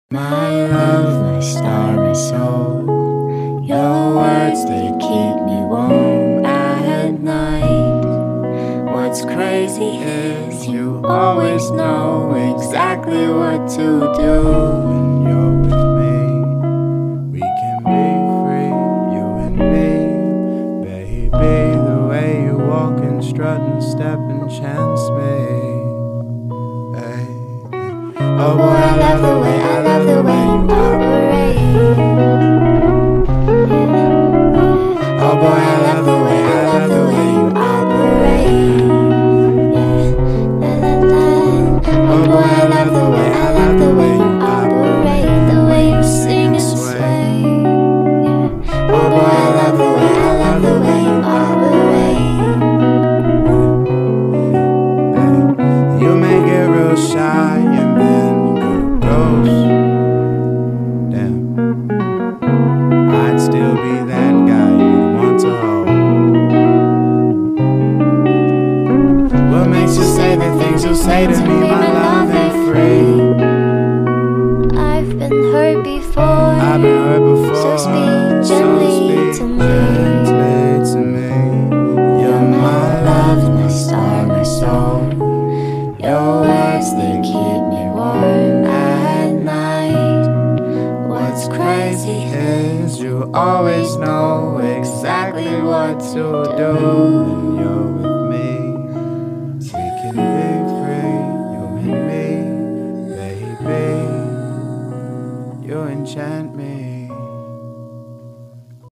My love, my star, my soul. Your words, they keep me warm at night. What's crazy is you always know exactly what to do. When you're with me, we can be free, you and me. Baby, the way you walk and strut and step enchants me. Oh boy, I love the way you operate. Oh boy, I love the way you operate. Oh boy, I love the way you operate. The way you sing and sway. Oh boy, I love the way you operate. You may get real shy and then go ghost. Damn, I'd still be that guy you'd want to hold. What makes you say the things you say to me? My love ain't free. I've been hurt before. So speak gently to me. You're my love, my star, my soul. Your words, they keep me warm at night. What's crazy is you always know exactly what to do when you're with